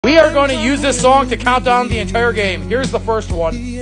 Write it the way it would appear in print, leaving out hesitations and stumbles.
We are going to use this song to count down the entire game. Here's the first one.